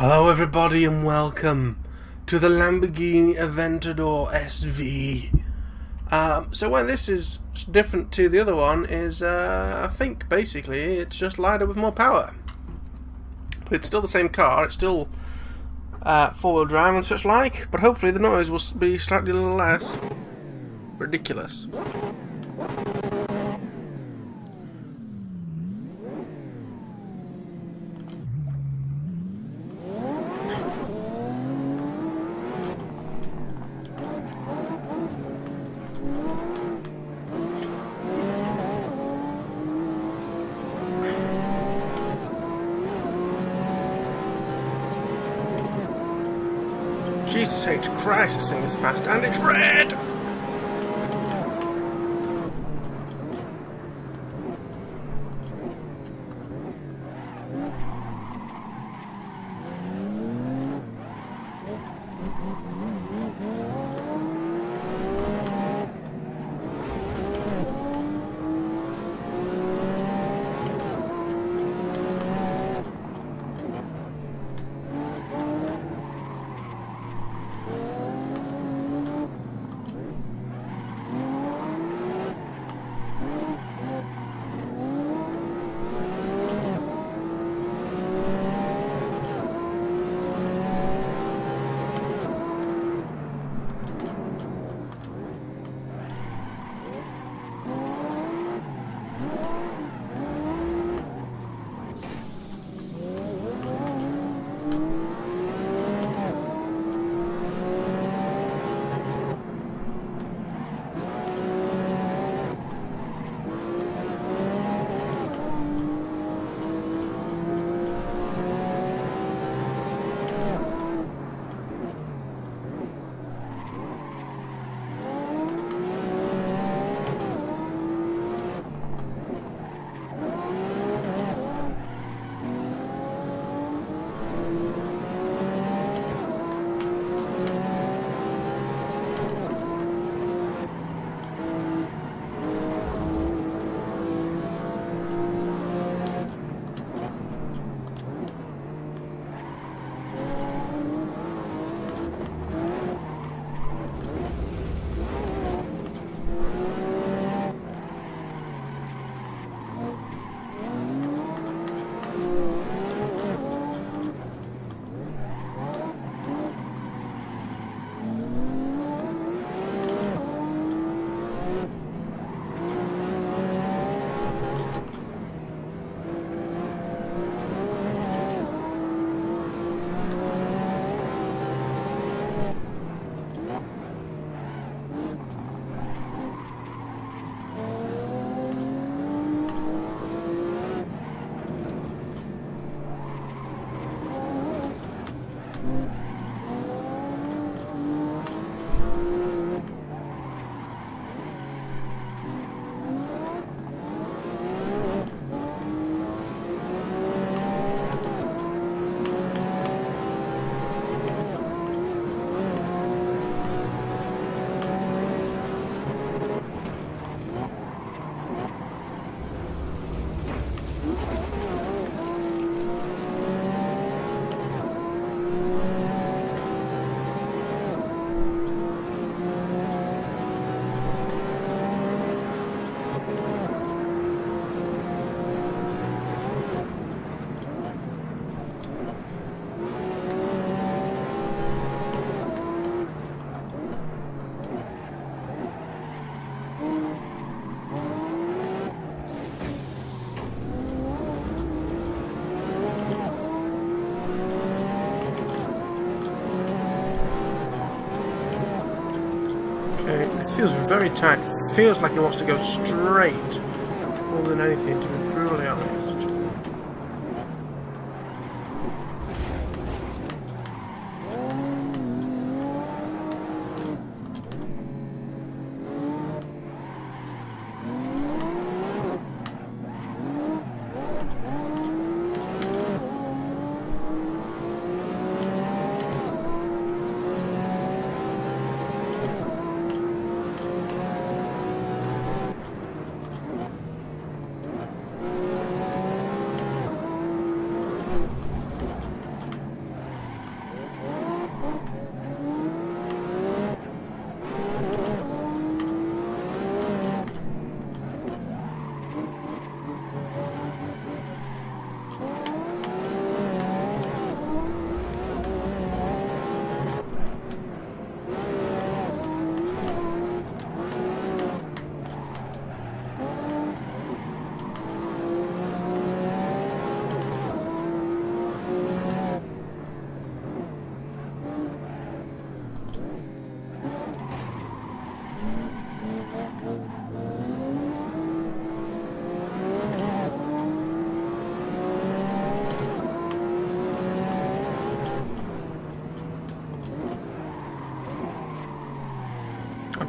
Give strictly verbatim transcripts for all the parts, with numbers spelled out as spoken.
Hello everybody and welcome to the Lamborghini Aventador S V. Um, so why this is different to the other one is uh, I think basically it's just lighter with more power. But it's still the same car, it's still uh, four-wheel drive and such like, but hopefully the noise will be slightly a little less ridiculous. Jesus H. Christ, this thing is fast, and it's red! Okay, this feels very tight. It feels like it wants to go straight more than anything, to be brutally honest.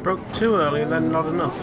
broke too early and then not enough.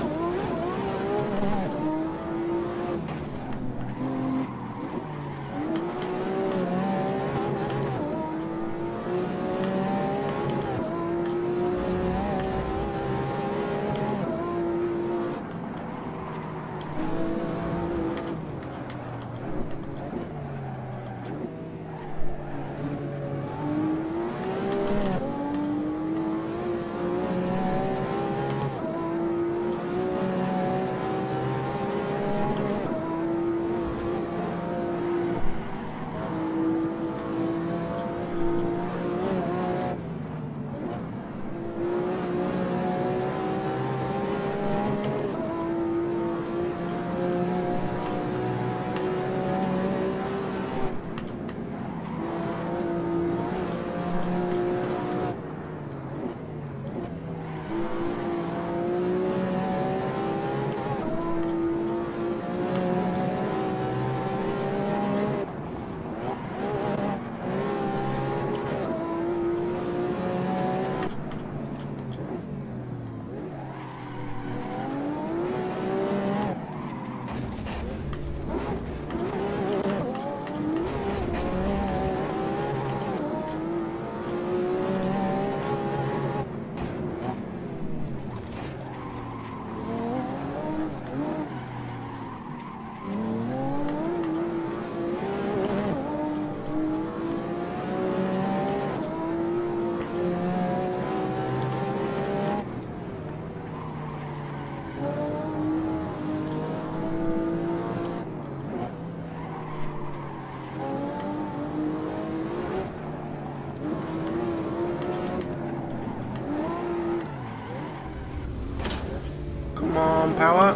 Come on, power.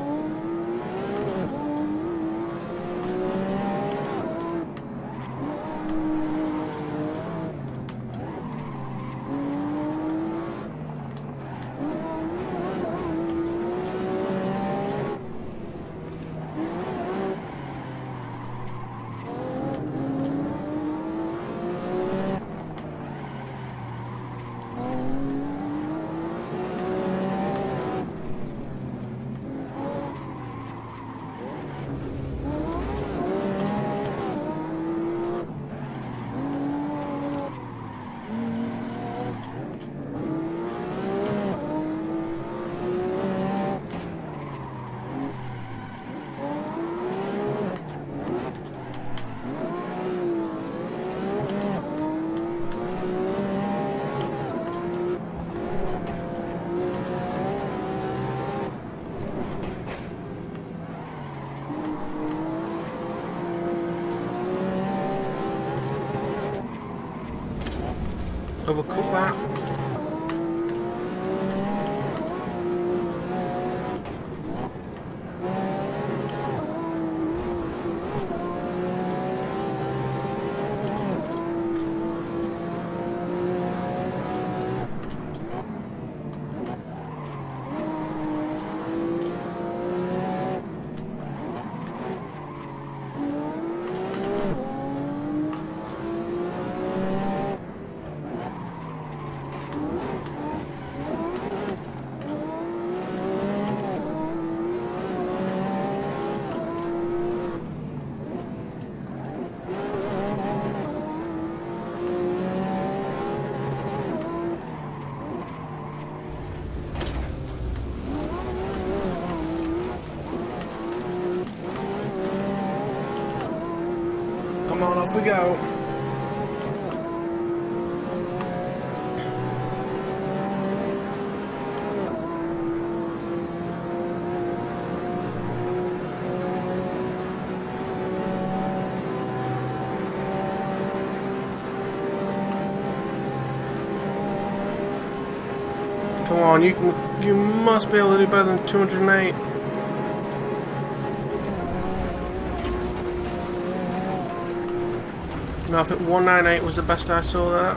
Overcook that. Come on, off we go. Come on, you can, you must be able to do better than two hundred eight. No, I think one ninety-eight was the best I saw that.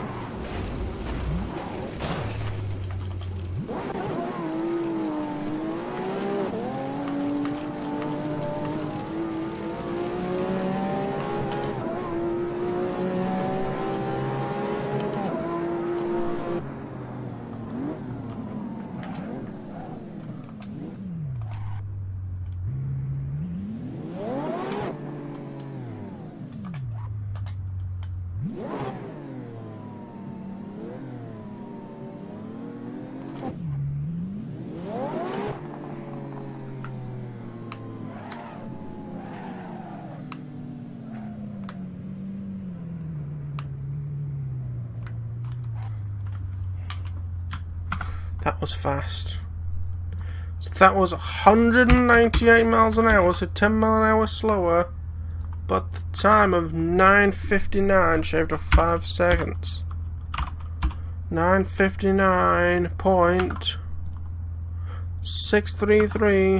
That was fast. So that was one hundred ninety-eight miles an hour, so ten miles an hour slower. But the time of nine fifty-nine, shaved off five seconds. nine fifty-nine point six three three,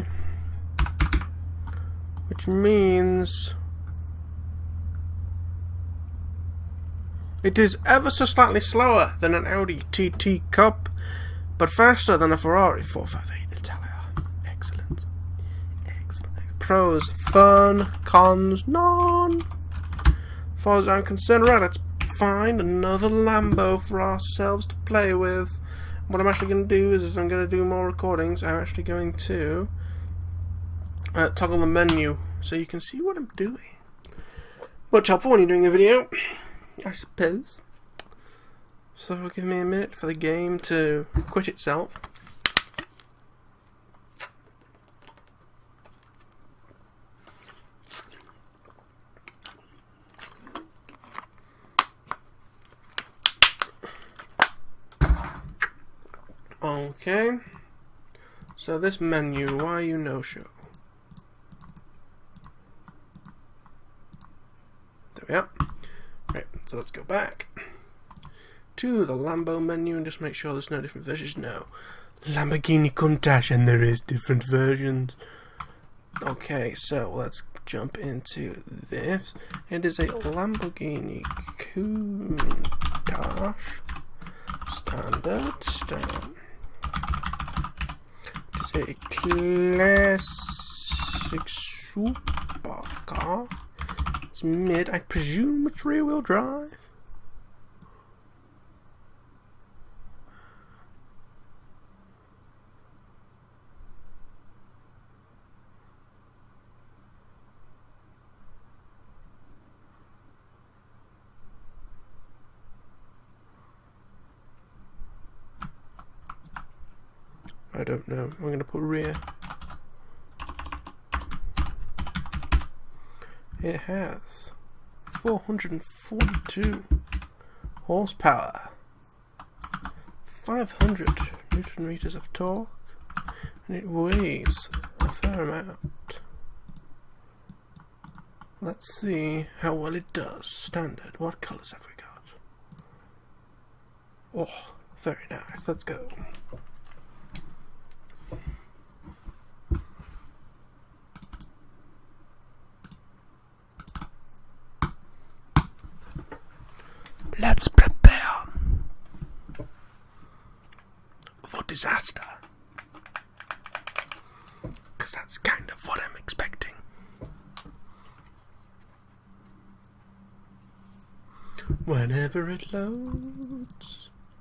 which means it is ever so slightly slower than an Audi T T Cup, but faster than a Ferrari four fifty-eight Italia. Excellent. Excellent. Pros, fun. Cons, none. As far as I'm concerned, right, let's find another Lambo for ourselves to play with. What I'm actually going to do is, is I'm going to do more recordings. I'm actually going to uh, toggle the menu so you can see what I'm doing. Much helpful when you're doing a video, I suppose. So give me a minute for the game to quit itself. Okay. So this menu, why you no show? There we are. Right, so let's go back to the Lambo menu and just make sure there's no different versions. No. Lamborghini Countach, and there is different versions. Okay, so let's jump into this. It is a Lamborghini Countach standard stand. It's a classic supercar. It's mid, I presume it's rear wheel drive. I don't know. I'm going to put rear. It has four hundred forty-two horsepower, five hundred newton meters of torque, and it weighs a fair amount. Let's see how well it does. Standard. What colours have we got? Oh, very nice. Let's go. Let's prepare for disaster, because that's kind of what I'm expecting. Whenever it loads.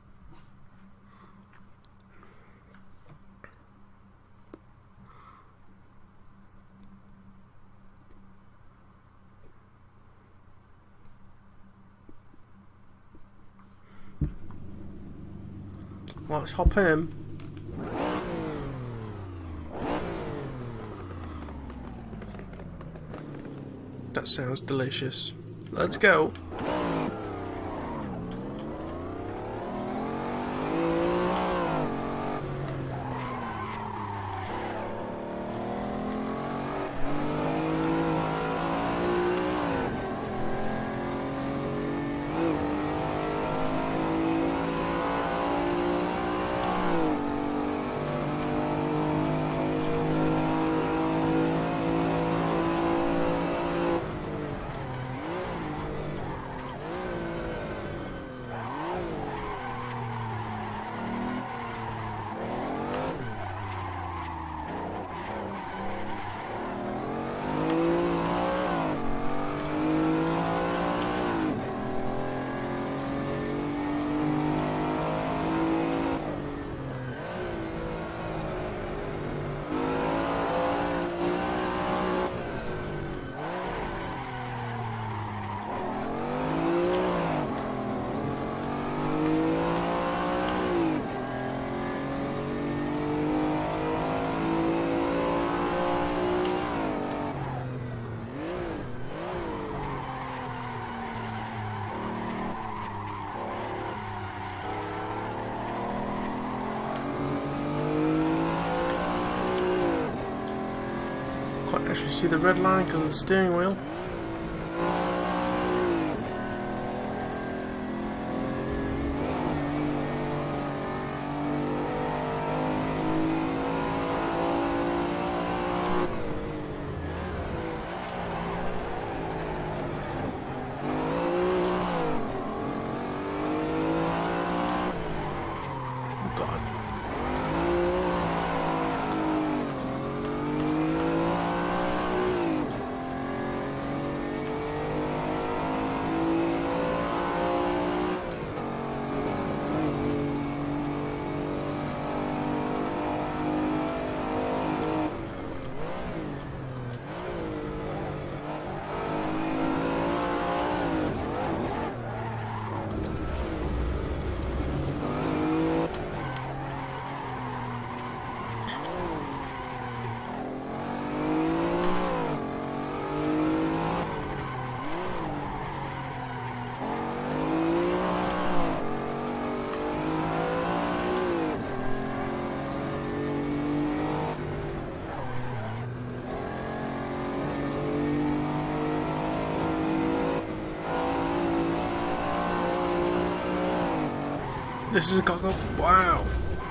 Let's hop in. That sounds delicious. Let's go. see the red line because of the steering wheel. This is a cock up. Wow.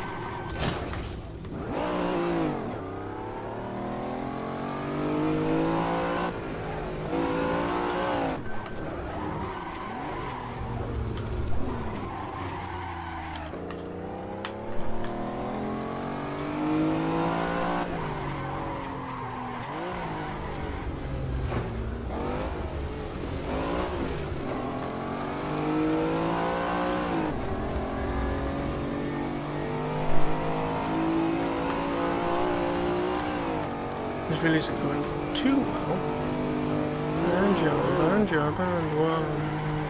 This really isn't going too well. And jump, and jump, and one.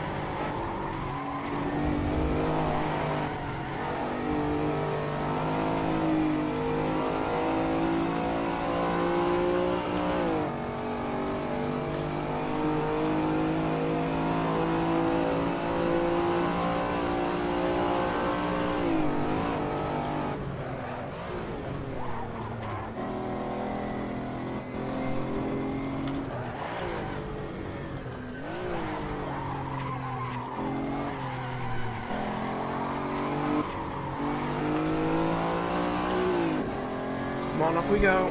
Come on, off we go.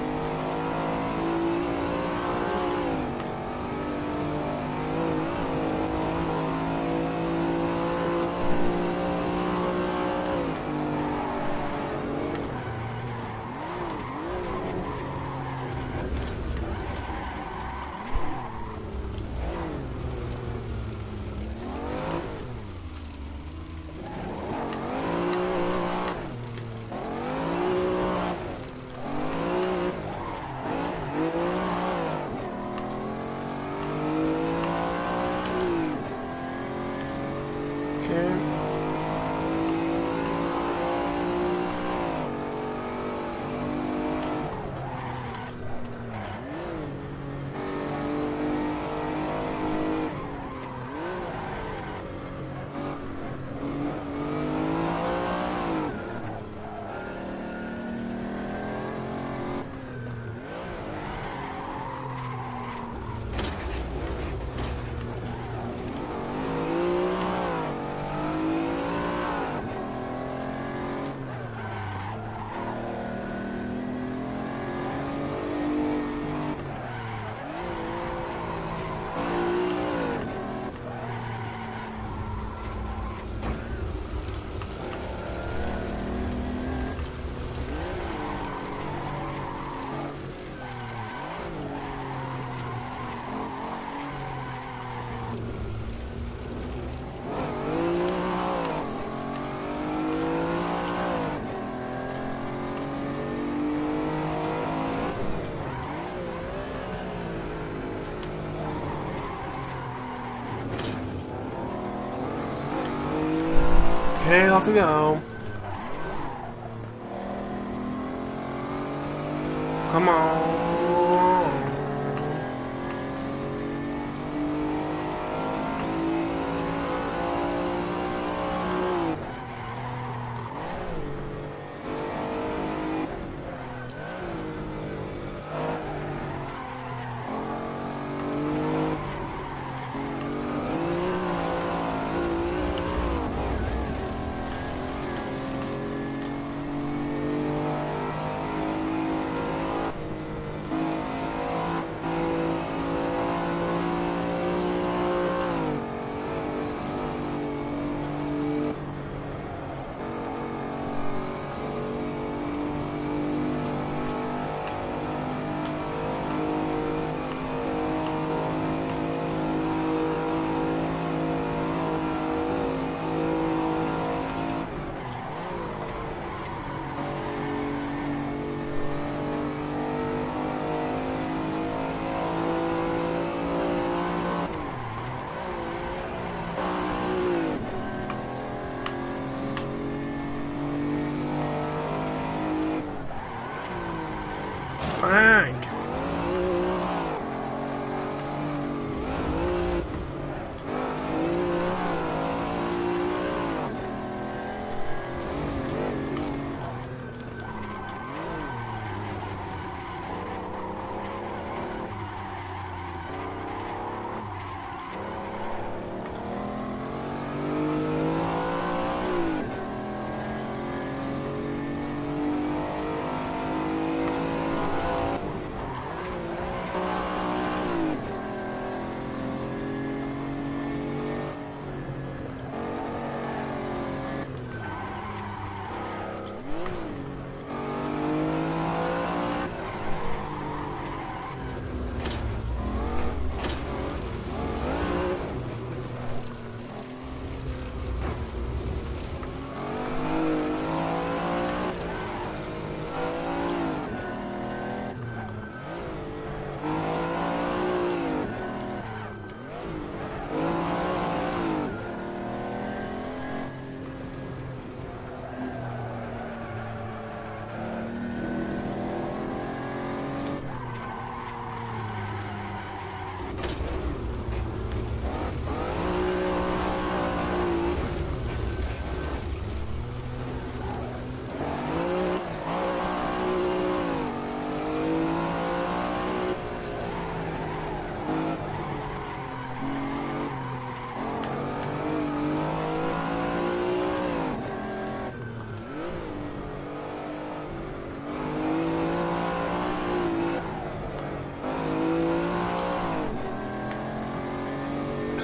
Okay, off we go. Come on.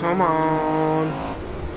Come on.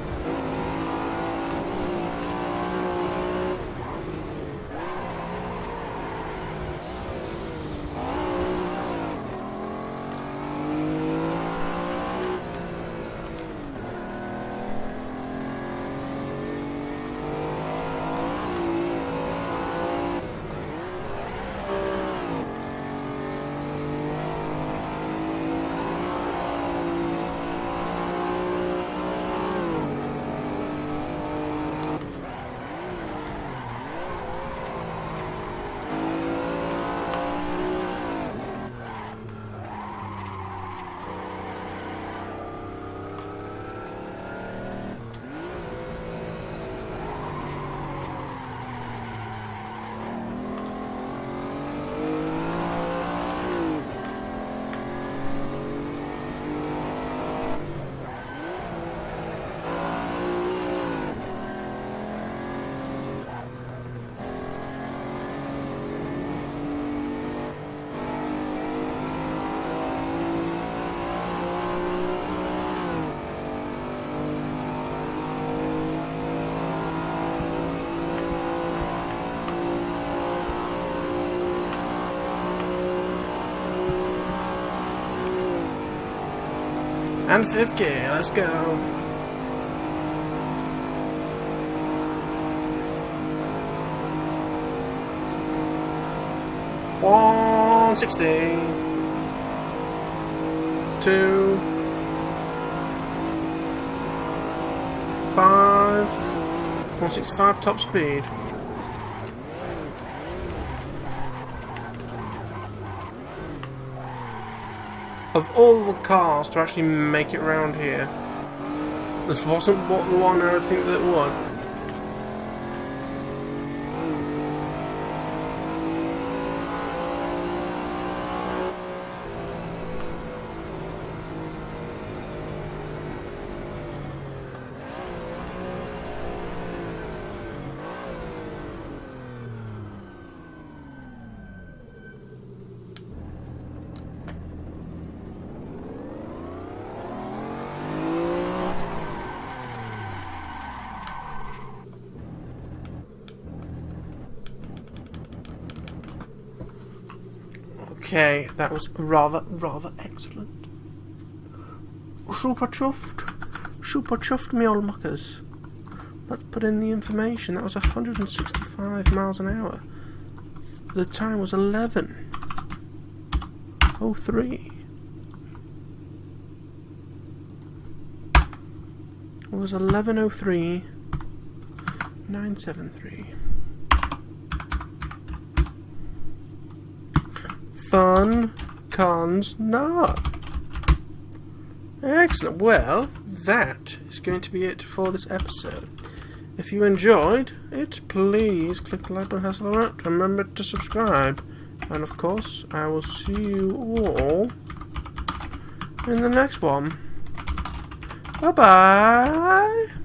And fifth gear, let's go. one sixty. Two. Five. one sixty-five top speed. Of all the cars to actually make it around here, this wasn't what the one I think that would. Okay, that was rather, rather excellent. Super chuffed. Super chuffed, me old muckers. Let's put in the information. That was one hundred sixty-five miles an hour. The time was eleven oh three. It was eleven oh three nine seven three. Fun, cons, not. Excellent. Well, that is going to be it for this episode. If you enjoyed it, please click the like button, hassle around. Remember to subscribe. And of course, I will see you all in the next one. Bye bye.